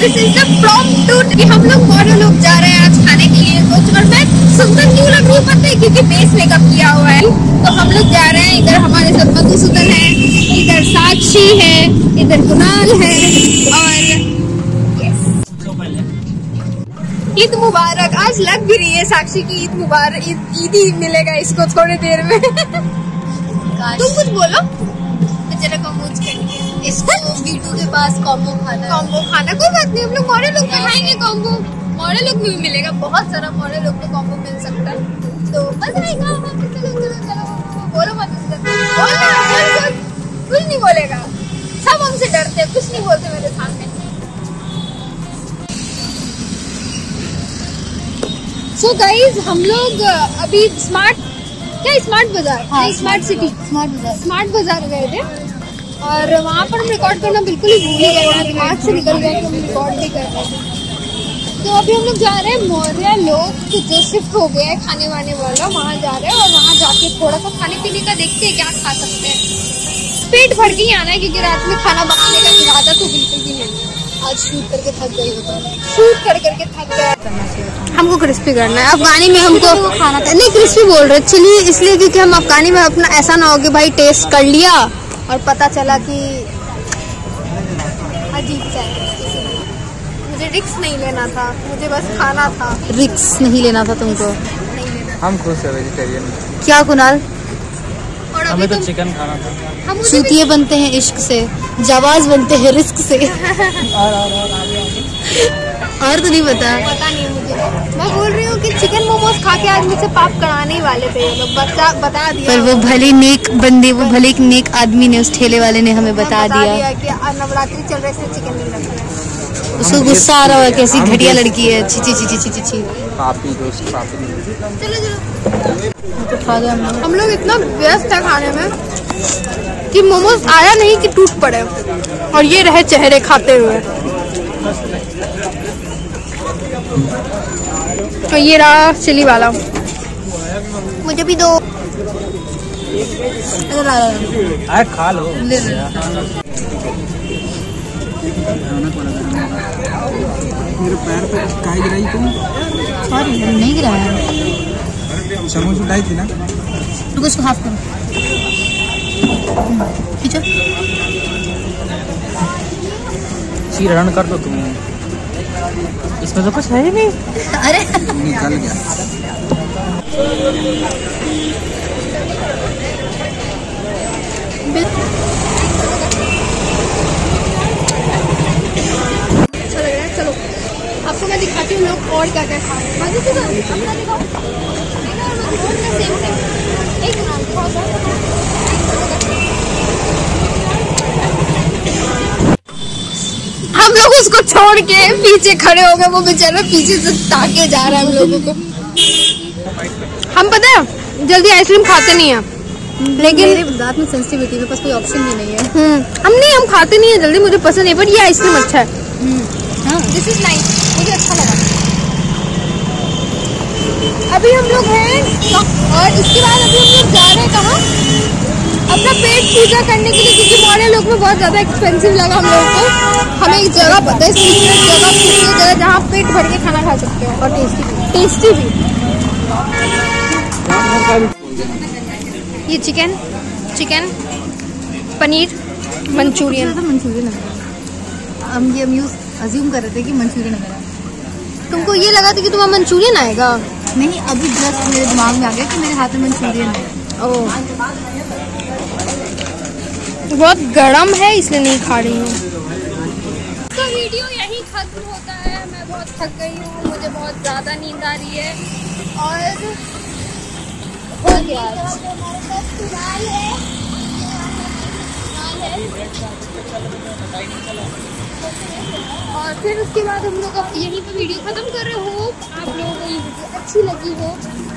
This is the prompt कि हम लोग मॉडल लोग जा रहे हैं आज खाने के लिए कुछ। और मैं सुंदर क्यों लग रही हूँ पता है, क्योंकि बेस मेकअप किया हुआ है। तो हम लोग जा रहे हैं, इधर हमारे साथ मधुसूदन है, इधर साक्षी है, इधर कुणाल है। और ईद मुबारक। आज लग भी रही है साक्षी की ईद मुबारक, ईद ही मिलेगा इसको थोड़ी देर में। तुम कुछ बोलो। चलो कमोज करेंगे इसको वीटू के पास कॉम्बो खाना कोई बात नहीं, हम लोग मॉडल लोग में खाएंगे कॉम्बो। मॉडल लोग में भी मिलेगा, बहुत सारा मॉडल लोग को कॉम्बो मिल सकता है। तो बस आएगा। चलो बोलो मत, कुछ नहीं बोलेगा, सब हमसे डरते, कुछ नहीं बोलते मेरे सामने। सो गाइज हम लोग अभी स्मार्ट बाजार, स्मार्ट बाजार गए थे और वहाँ पर हम रिकॉर्ड करना बिल्कुल ही भूल गए, दिमाग से निकल गया कि हम रिकॉर्ड नहीं कर रहे थे। तो अभी हम लोग जा रहे हैं मौर्य लोग जो शिफ्ट हो गया है खाने वाने वाला, वहाँ जा रहे हैं और वहाँ जाके थोड़ा सा खाने पीने का देखते हैं क्या खा सकते हैं। पेट भर के ही आना है क्योंकि रात में खाना बनाने का इरादा तो बिल्कुल भी नहीं है। आज शूट करके थक गई होता है, शूट कर करके थक गया। हमको क्रिस्पी करना है अफगानी में, हमको खाना नहीं क्रिस्पी बोल रहे चलिए इसलिए क्योंकि हम अफगानी में अपना ऐसा ना हो कि भाई टेस्ट कर लिया और पता चला कि अजीब सा है। मुझे रिस्क नहीं लेना था, मुझे बस खाना था। रिस्क नहीं लेना था तुमको? नहीं लेना। हम खुश है वेजिटेरियन। क्या कुणाल? और हमें तो चिकन खाना था। चूतिए बनते हैं इश्क से, जवाज बनते हैं रिस्क से। और तो नहीं पता नहीं मुझे। मैं बोल रही हूँ कि चिकन मोमोज खा के आज मुझसे पाप कराने ही वाले थे ये लोग, बता दिया। पर वो भले नेक बंदे, वो भले एक नेक आदमी ने, उस ठेले वाले ने हमें बता दिया कि नवरात्रि चल रहे से चिकन नहीं रखना। उसको गुस्सा आ रहा है, कैसी घटिया लड़की है, छी छी छी छी छी छी। चलो हम लोग इतना व्यस्त है खाने में कि मोमोज आया नहीं कि टूट पड़े और ये रहे चेहरे खाते हुए। तो ये रहा चिली वाला, मुझे भी दो। खा लो। मेरे पैर पे काहे गिराई तुम? सॉरी नहीं गिराया, समोस उठाई थी ना। रुको इसको हाफ करो। रन कर दो तुम, इसमें तो कुछ है ही नहीं। अरे निकल गया। अच्छा लग रहा है। चलो आपको मैं दिखाती हूँ लोग और क्या क्या खा रहे हैं। हम लोग उसको छोड़ के पीछे खड़े हो गए, वो बेचारा पीछे से ताके जा रहा है हम लोगों को। हम पता है जल्दी आइसक्रीम खाते नहीं है, लेकिन मेरे दांत में सेंसिटिविटी, मेरे पास कोई ऑप्शन भी नहीं है। हम खाते नहीं है जल्दी, मुझे पसंद है, बट ये आइसक्रीम अच्छा है। दिस इज नाइस, मुझे अच्छा लगा। अभी हम लोग हैं और इसके बाद अभी हम लोग जा रहे हैं कहाँ? अपना पेट पूजा करने के लिए, क्योंकि मॉडल लोग में बहुत ज्यादा एक्सपेंसिव लगा हम लोगों को। हमें एक जगह पता है, जगह जहाँ पेट भर के खाना खा सकते हो और टेस्टी भी। ये चिकन पनीर मंचूरियन हम अज्यूम कर रहे थे कि मंचूरियन है। तुमको ये लगा था कि तुम्हारा मंचूरियन आएगा? नहीं, अभी जस्ट मेरे दिमाग में आ गया कि मेरे हाथ में मंचूरियन है। ओह, बहुत गर्म है इसलिए नहीं खा रही हूँ। तो वीडियो यहीं खत्म होता है। मैं बहुत थक गई हूँ, मुझे बहुत ज़्यादा नींद आ रही है और और फिर उसके बाद हम लोग अब यहीं पे वीडियो खत्म कर रहे हो। आप लोगों को ये वीडियो अच्छी लगी हो